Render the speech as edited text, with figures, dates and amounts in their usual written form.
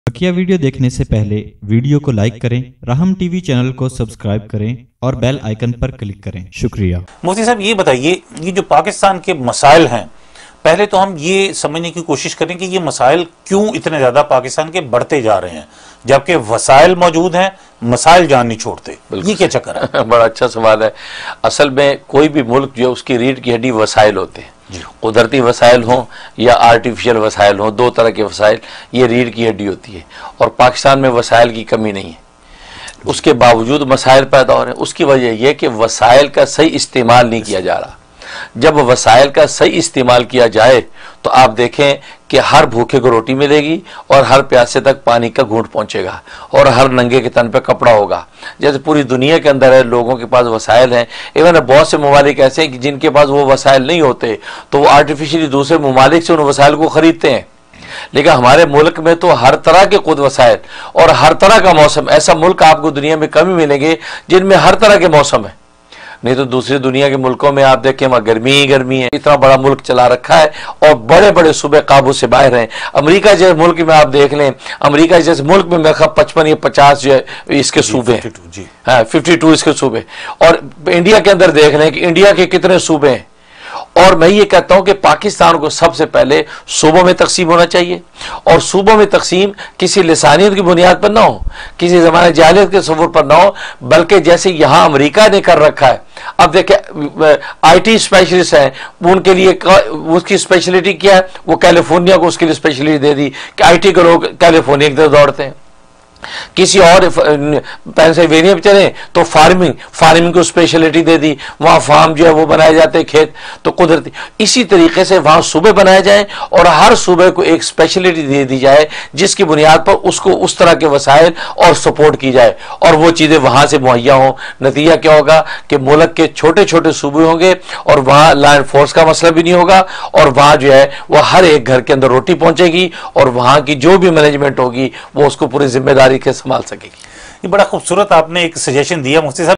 बकिया video देखने से पहले वीडियो को लाइक करें, राहम टीवी चैनल को सब्सक्राइब करें और बेल आइकन पर क्लिक करें। शुक्रिया। मुफ्ती साहब ये बताइए, ये जो पाकिस्तान के मसाइल हैं, पहले तो हम ये समझने की कोशिश करें कि ये मसाइल क्यों इतने ज़्यादा पाकिस्तान के बढ़ते जा रहे हैं, जबकि वसाइल मौजूद हैं, मसाइल जान नहीं छोड़ते। ये क्या चक्कर है? बड़ा अच्छा सवाल है। असल में कोई भी मुल्क जो उसकी रीढ़ की हड्डी वसाइल होते हैं, कुदरती वसाइल हों या आर्टिफिशियल वसाइल हों, दो तरह के वसाइल, ये रीढ़ की हड्डी होती है। और पाकिस्तान में वसाइल की कमी नहीं है, उसके बावजूद मसाइल पैदा हो रहे हैं। उसकी वजह यह कि वसाइल का सही इस्तेमाल नहीं किया जा रहा। जब वसाइल का सही इस्तेमाल किया जाए तो आप देखें कि हर भूखे को रोटी मिलेगी और हर प्यासे तक पानी का घूंट पहुंचेगा और हर नंगे के तन पे कपड़ा होगा। जैसे पूरी दुनिया के अंदर है, लोगों के पास वसाइल हैं। इवन बहुत से ममालिक ऐसे हैं कि जिनके पास वो वसाइल नहीं होते तो वो आर्टिफिशियली दूसरे ममालिक से उन वसाइल को खरीदते हैं। लेकिन हमारे मुल्क में तो हर तरह के खुद वसाइल और हर तरह का मौसम, ऐसा मुल्क आपको दुनिया में कम ही मिलेंगे जिनमें हर तरह के मौसम है। नहीं तो दूसरी दुनिया के मुल्कों में आप देखें वहां गर्मी ही गर्मी है। इतना बड़ा मुल्क चला रखा है और बड़े बड़े सूबे काबू से बाहर हैं। अमेरिका जैसे मुल्क में आप देख लें, अमेरिका जैसे मुल्क में मेरे ख्याल 55 या 50 जो है इसके सूबे हैं, 52 इसके सूबे। और इंडिया के अंदर देख लें कि इंडिया के कितने सूबे हैं। और मैं ये कहता हूं कि पाकिस्तान को सबसे पहले सूबों में तकसीम होना चाहिए, और सूबों में तकसीम किसी लिसानियत की बुनियाद पर ना हो, किसी ज़माने जाहिलियत के तसव्वुर पर ना हो, बल्कि जैसे यहां अमेरिका ने कर रखा है। अब देखें आईटी स्पेशलिस्ट हैं, उनके लिए उसकी स्पेशलिटी क्या है, वो कैलिफोर्निया को उसके लिए स्पेशलिटी दे दी कि आईटी के लोग कैलिफोर्निया की तरफ दौड़ते हैं। किसी और पेंसिल्वेनिया में चले तो फार्मिंग को स्पेशलिटी दे दी, वहां फार्म जो है वो बनाए जाते हैं, खेत। तो कुदरती इसी तरीके से वहां सूबे बनाए जाएं और हर सूबे को एक स्पेशलिटी दे दी जाए जिसकी बुनियाद पर उसको उस तरह के वसाइल और सपोर्ट की जाए और वो चीजें वहां से मुहैया हों। नतीजा क्या होगा कि मुल्क के छोटे छोटे सूबे होंगे और वहां लॉ एंड फोर्स का मसला भी नहीं होगा, और वहां जो है वो हर एक घर के अंदर रोटी पहुंचेगी और वहां की जो भी मैनेजमेंट होगी वो उसको पूरी जिम्मेदारी के संभाल सकेगी। ये बड़ा खूबसूरत आपने एक सजेशन दिया मुफ्ती साहब।